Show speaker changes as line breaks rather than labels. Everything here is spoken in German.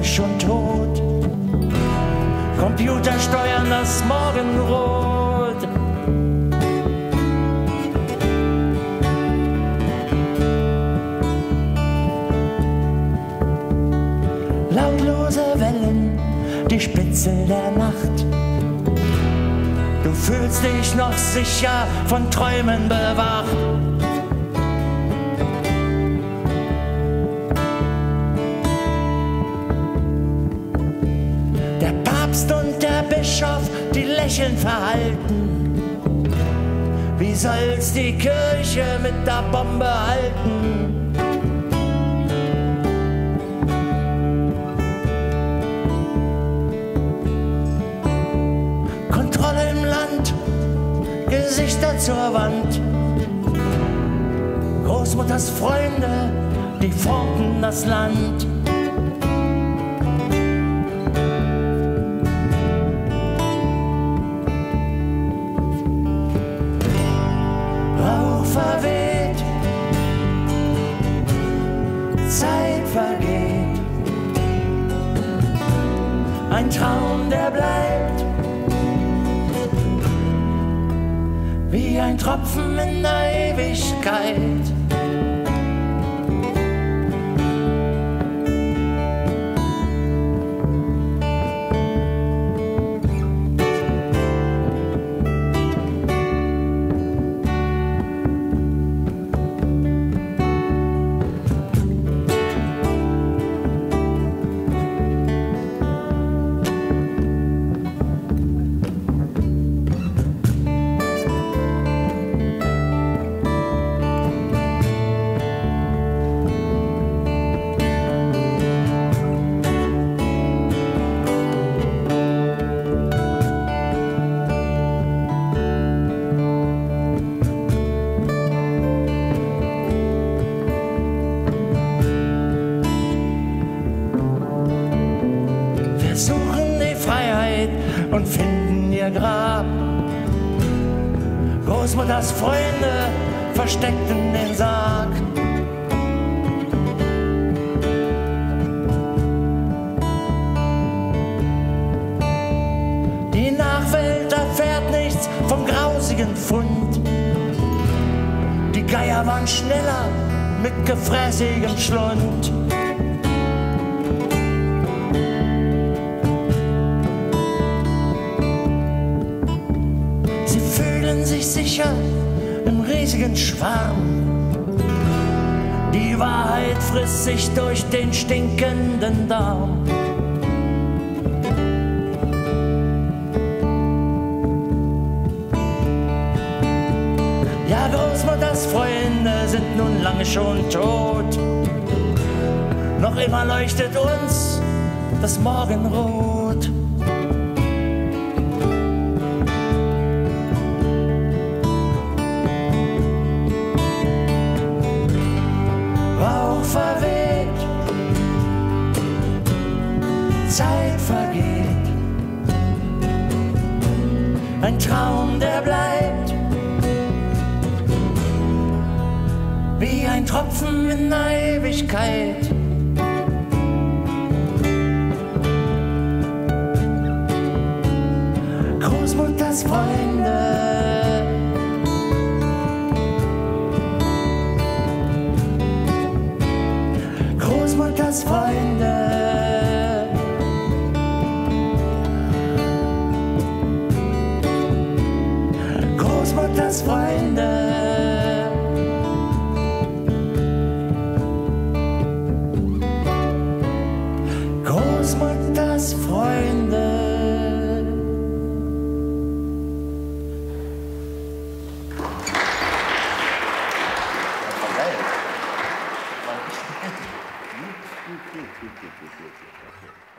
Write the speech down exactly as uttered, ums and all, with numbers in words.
lange schon tot. Computer steuern das Morgenrot. Lautlose Wellen, die Spitzel der Nacht. Du fühlst dich noch sicher, von Träumen bewacht. Der Papst und der Bischof, die lächeln verhalten. Wie soll's die Kirche mit der Bombe halten? Gesichter zur Wand. Großmutters Freunde, die formten das Land. Rauch verweht, Zeit vergeht. Ein Traum, der bleibt. Wie ein Tropfen in der Ewigkeit. Suchen die Freiheit und finden ihr Grab. Großmutters Freunde versteckten den Sarg. Die Nachwelt erfährt nichts vom grausigen Fund. Die Geier waren schneller mit gefräßigem Schlund. Sich sicher im riesigen Schwarm. Die Wahrheit frisst sich durch den stinkenden Darm. Ja, Großmutters Freunde sind nun lange schon tot. Noch immer leuchtet uns das Morgenrot. Verweht, Zeit vergeht, ein Traum, der bleibt, wie ein Tropfen in der Ewigkeit. Großmutters Freunde, Großmutters Freunde, Großmutters Freunde, Großmutters Freunde. Gut, gut, gut, gut, gut, gut, gut.